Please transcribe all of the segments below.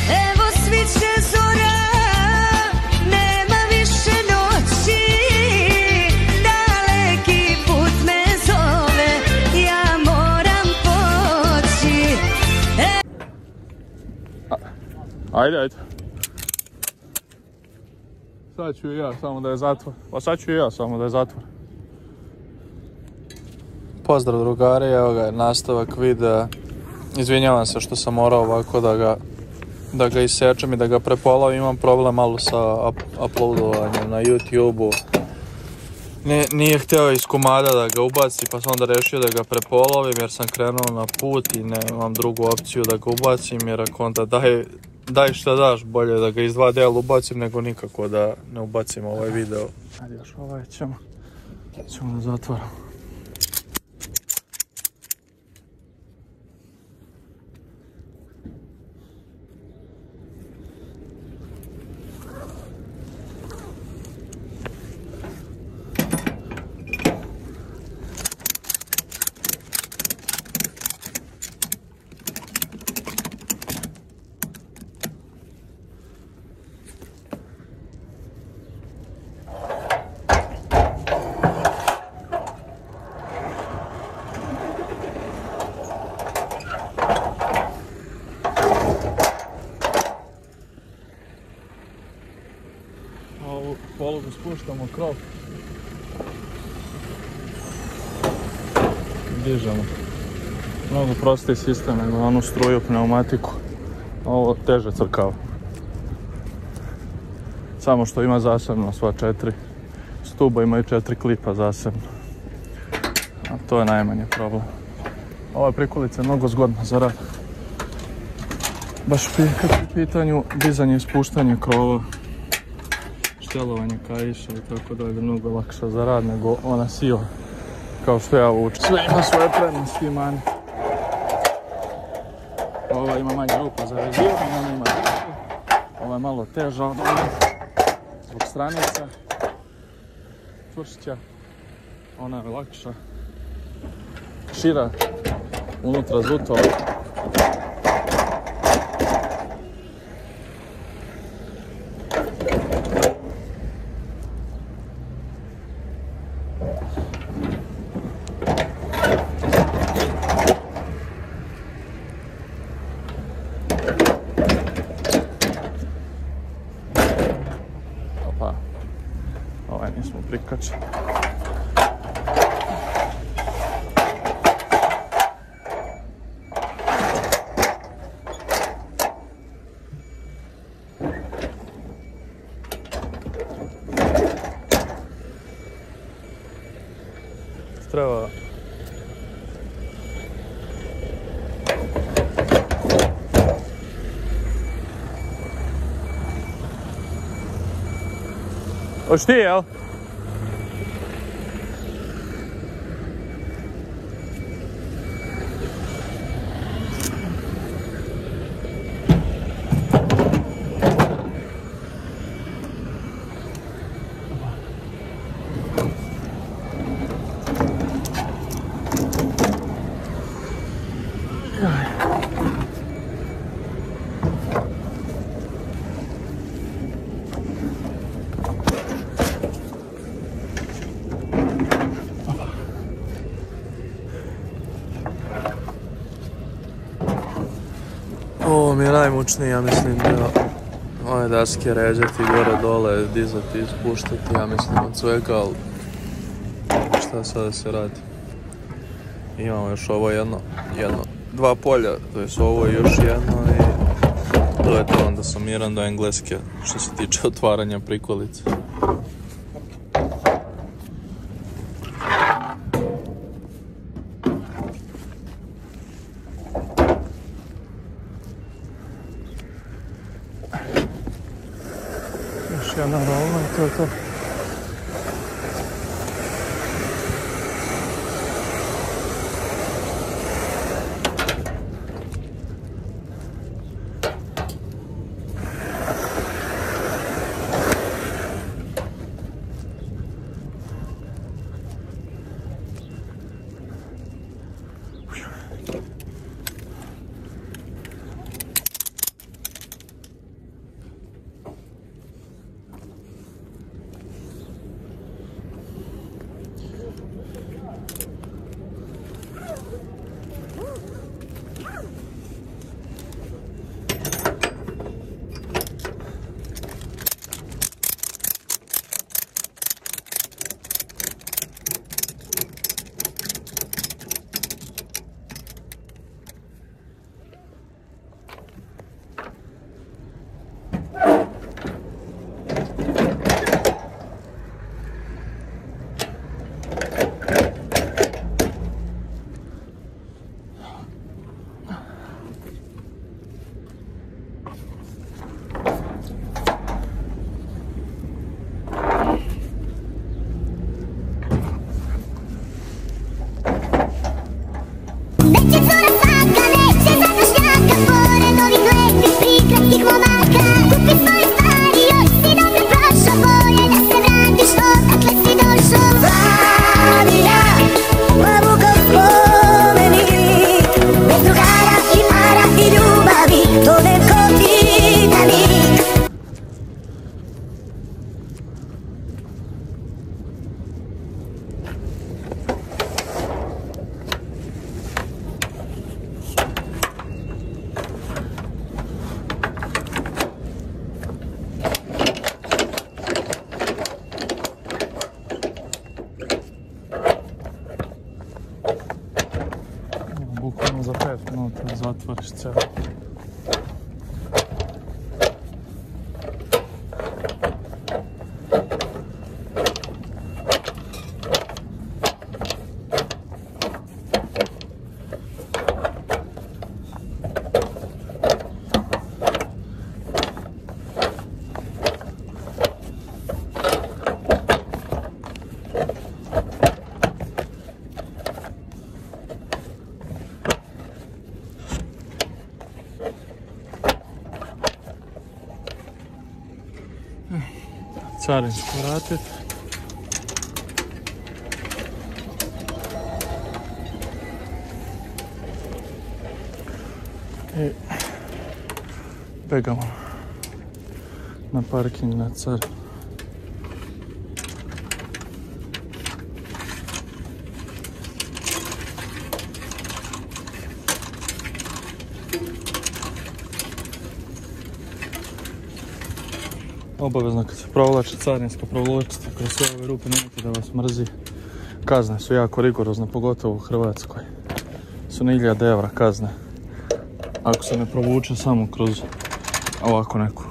Evo sviće zora, nema više noći, daleki put me zove, ja moram poći. Ajde. Sad ću i ja, samo da je zatvor. Pa sad ću i ja, samo da je zatvor. Pozdrav drugari, evo ga nastavak videa. Izvinjavam se što sam morao ovako da ga isečem i da ga prepolavim. Imam problem malo sa uploadovanjem na YouTube-u. Nije htio iz komada da ga ubaci, pa sam onda rešio da ga prepolovim jer sam krenuo na put i nemam drugu opciju da ga ubacim, jer ako onda daj šta daš, bolje da ga iz dva dela ubacim nego nikako da ne ubacim ovaj video. Ajde još ovaj ćemo da zatvoramo. Ovu polugu spuštamo, krov. Dižemo. Mnogo prostiji sistem nego onu struju, pneumatiku. Ovo teže crkava. Samo što ima zasebno sva 4 stuba, imaju 4 klipa zasebno. A to je najmanji problem. Ova prikolica je mnogo zgodna za rad. Baš kad je u pitanju dizanje i spuštanje krova, štelovanje kaiša i tako dalje, mnogo lakša za rad nego ona sila kao što ja vučem. Sve ima svoje prednosti i mane. Ova ima manje rupa za vezivanje, ona ima rupu. Ova je malo teža od ove zbog stranica, čvršća, ona je lakša, šira, unutra zutova. Ovaj nismo prikačili. Treba hoćeš ti, jel? Ovo mi je najmučnije, ja mislim da ove daske ređati gore dole, dizati i spuštati, ja mislim od svega, ali šta sad da se radi. Imamo još ovo dva polja, to je ovo i još jedno i to je to, onda sam miran do engleske što se tiče otvaranja prikolice. Još jedna rolna i to je to. otvoriš cijelo. Carinsko vratit. I begamo na parking na Car. Obavezno kad se provlači carinska, provlačite kroz sve ove rupe, nemojte da vas mrzi. Kazne su jako rigorozne, pogotovo u Hrvatskoj. Su na 1000 € kazne. Ako se ne provuče samo kroz ovako neku.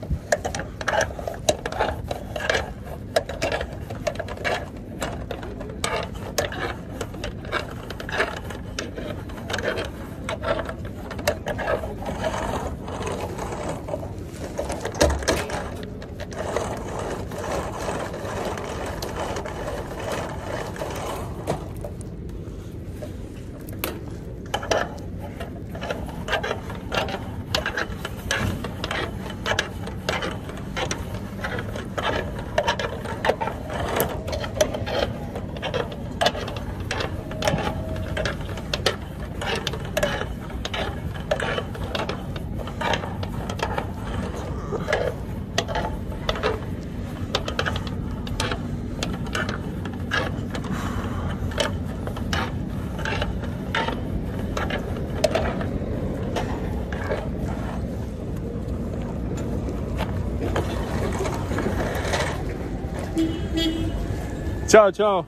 Ćao, čao!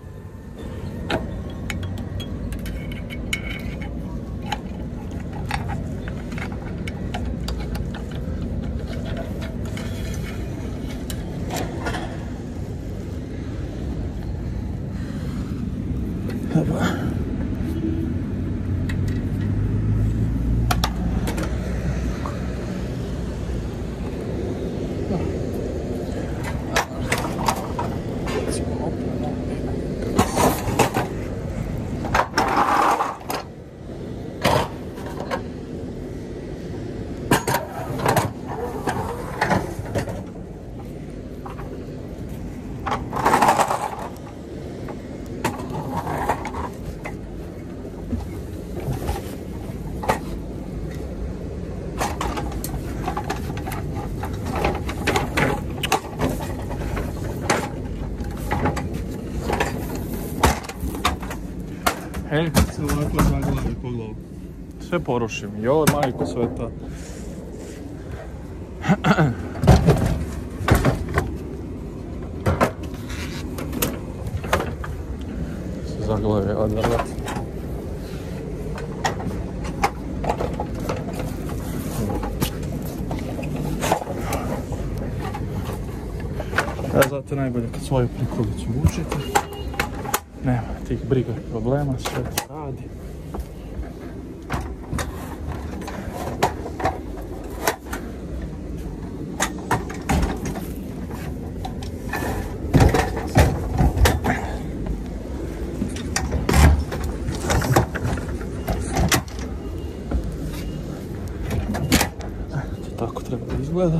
Hej, kad se ovako zaglavi po glavu. Sve porušim, joj majko sveta. Se zaglavi odvrlat. Zato je najbolje kad svoju prikolicu vučete. Nema tih briga i problema, sve se radi. To tako treba da izgleda.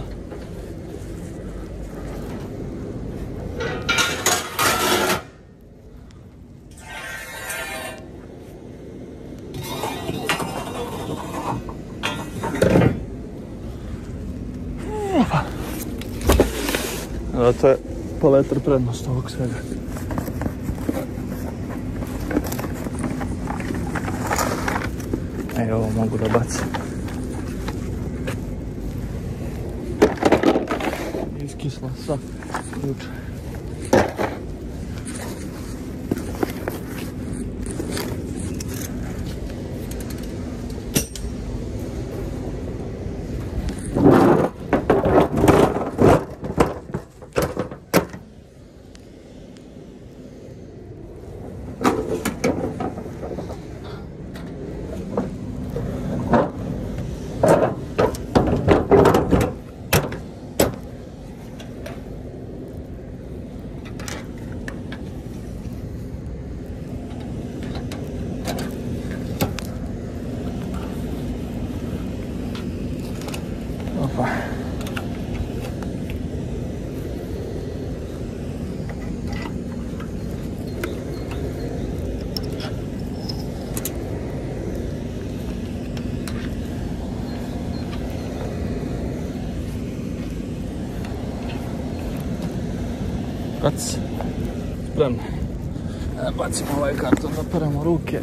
Zato je paletar prednost ovog svega. Ovo mogu da bacim. Iskisla sa juče. Kac, spremno. Bacimo ovaj karton da peremo ruke.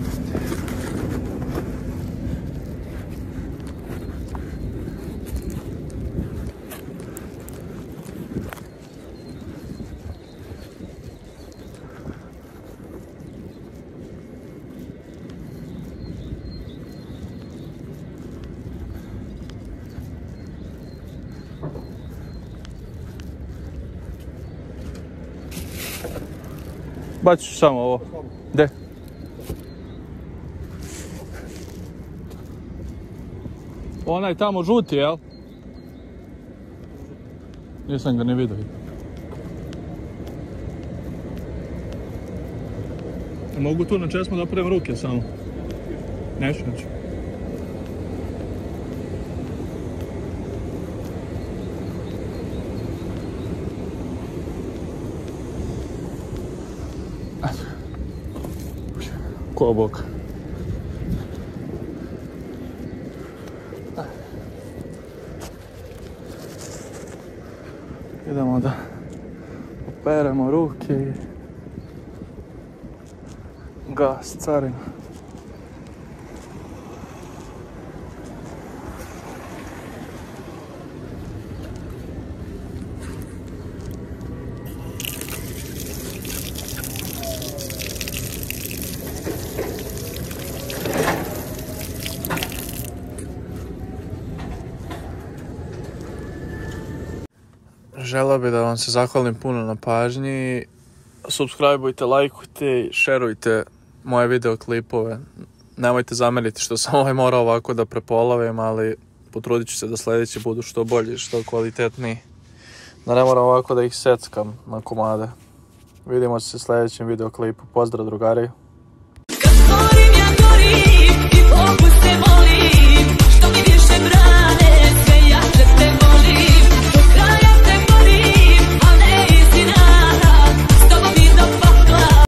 Bacit ću samo ovo. Gde? Onaj tamo žuti, jel? Nisam ga ni vidio. Mogu tu na česmu da oprem ruke samo. Neću. Ko bok. Idemo da operemo ruke i gas, carina. Želeo bih da vam se zahvalim puno na pažnji. Subscribeujte, lajkujte, šerujte moje videoklipove. Nemojte zameriti što sam ovaj morao ovako da prepolavim, ali potrudit ću se da sljedeći budu što bolji, što kvalitetniji. Da ne moram ovako da ih seckam na komade. Vidimo se u sljedećem videoklipu. Pozdrav drugari! Kad gorim ja gorim i Bogu se molim, što mi više brani.